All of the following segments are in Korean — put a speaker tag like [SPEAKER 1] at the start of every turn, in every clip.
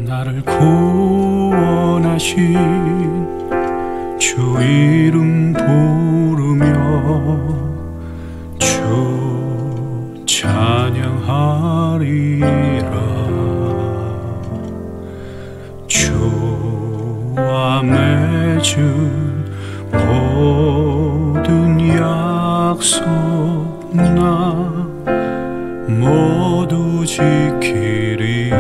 [SPEAKER 1] 나를 구원하신 주 이름 부르며 주 찬양하리라. 주와 맺은 모든 약속 나 모두 지키리라.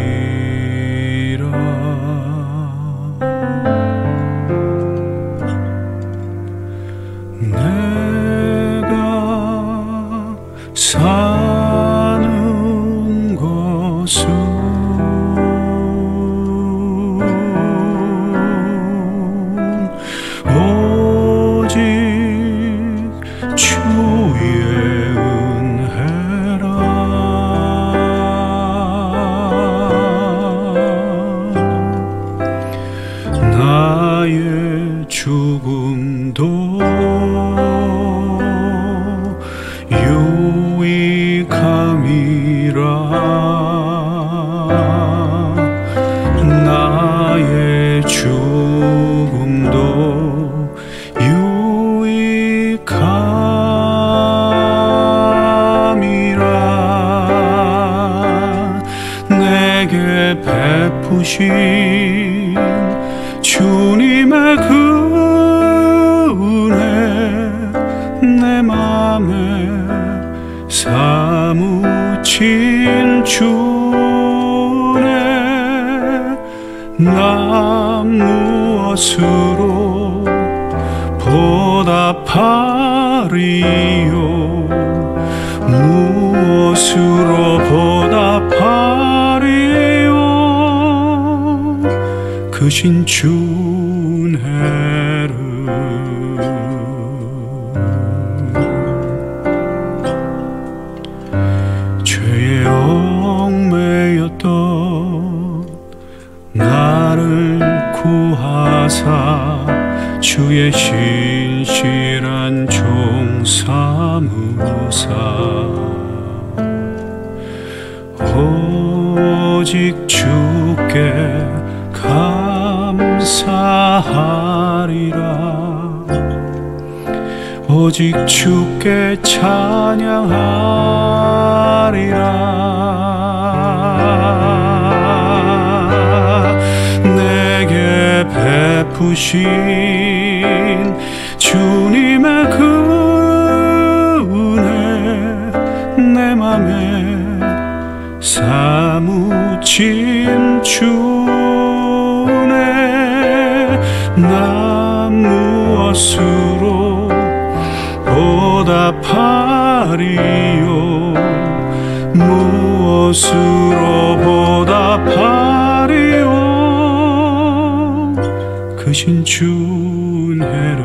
[SPEAKER 1] 내가 사는 것은 오직 주의 은혜라. 나의 죽음도 유익함이라. 나의 죽음도 유익함이라. 내게 베푸신 주님의 그 은혜 내 맘에 사무친 주네. 나 무엇으로 보답하리요. 무엇으로 보답하리요. 크신 주 은혜를. 죄에 얽매였던 나를 구하사 주의 신실한 종 삼으사 오직 주께 감사하리라. 오직 주께 찬양하리라. 내게 베푸신 주님의 그 은혜 내 맘에 사무친 주네. 나 무엇으로 보답하리요. 무엇으로 보답하리요. 크신 주 은혜를.